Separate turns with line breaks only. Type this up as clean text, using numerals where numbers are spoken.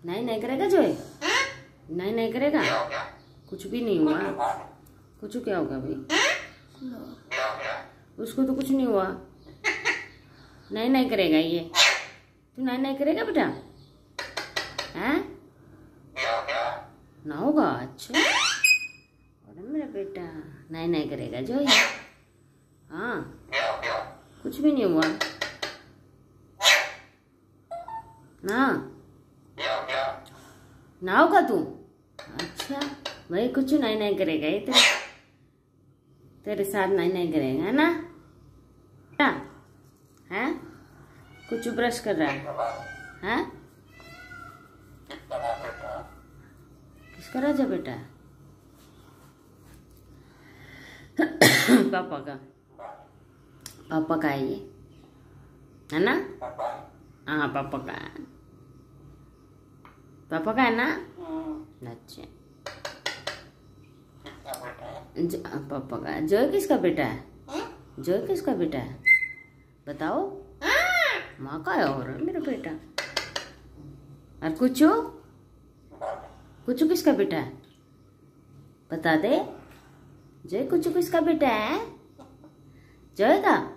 नहीं नहीं करेगा जोय? नहीं नहीं करेगा? कुछ भी नहीं हुआ। कुछ क्या होगा भाई? उसको तो कुछ नहीं हुआ। नहीं नहीं करेगा ये। तू नहीं नहीं करेगा बेटा? हैं? ना होगा? अच्छा। अरे मेरा बेटा नहीं नहीं करेगा जो ये। हाँ कुछ भी नहीं हुआ ना। ना होगा तू? अच्छा भाई कुछ नहीं नहीं करेगा ये तेरे साथ नहीं नहीं करेगा है ना? हैं? कुछ ब्रश कर रहा है? हैं? किसका राजा बेटा? पापा का। पापा का है ये है ना? हाँ पापा का है। पापा का है ना? अच्छा पापा का। जोय किसका बेटा है? जोय किसका बेटा है बताओ? माँ का है। और मेरा बेटा। और कुचू? कुचू किसका बेटा है बता दे। जय कुचू किसका बेटा है? जय का?